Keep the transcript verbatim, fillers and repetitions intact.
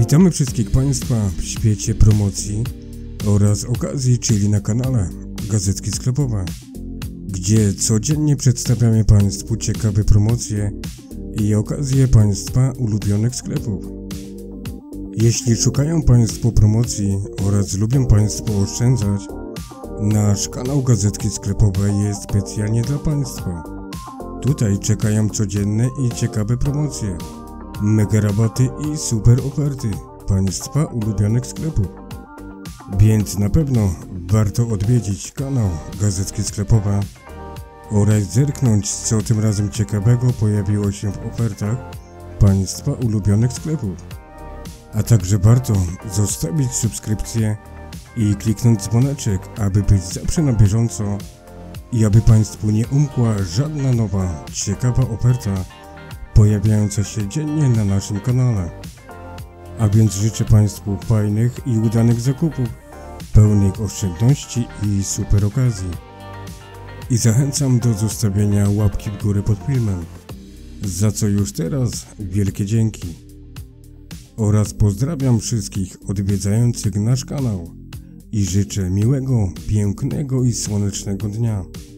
Witamy wszystkich Państwa w świecie promocji oraz okazji, czyli na kanale Gazetki Sklepowe, gdzie codziennie przedstawiamy Państwu ciekawe promocje i okazje Państwa ulubionych sklepów. Jeśli szukają Państwo promocji oraz lubią Państwo oszczędzać, nasz kanał Gazetki Sklepowe jest specjalnie dla Państwa. Tutaj czekają codzienne i ciekawe promocje, mega rabaty i super oferty Państwa ulubionych sklepów. Więc na pewno warto odwiedzić kanał Gazetki Sklepowe oraz zerknąć, co tym razem ciekawego pojawiło się w ofertach Państwa ulubionych sklepów. A także warto zostawić subskrypcję i kliknąć dzwoneczek, aby być zawsze na bieżąco i aby Państwu nie umkła żadna nowa, ciekawa oferta pojawiająca się dziennie na naszym kanale. A więc życzę Państwu fajnych i udanych zakupów, pełnych oszczędności i super okazji. I zachęcam do zostawienia łapki w górę pod filmem, za co już teraz wielkie dzięki. Oraz pozdrawiam wszystkich odwiedzających nasz kanał i życzę miłego, pięknego i słonecznego dnia.